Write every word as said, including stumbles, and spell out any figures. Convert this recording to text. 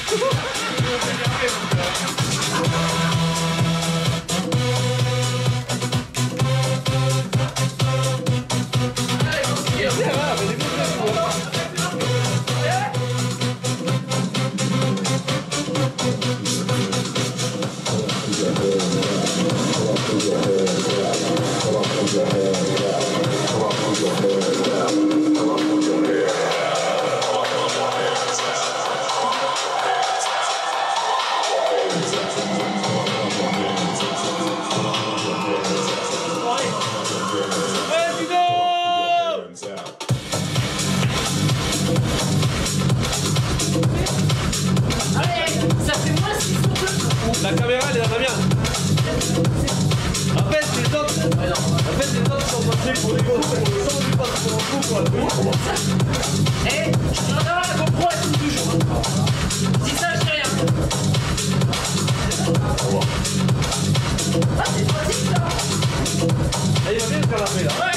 La caméra elle est dans la mienne. En fait les autres, en fait les autres sont passés pour les gosses, ils sont du passe pour un coup pour la tour. Eh, je dois avoir la GoPro elle tourne toujours. Dis ça, je dis rien. Ah c'est pratique ça. Elle est bien le canapé là.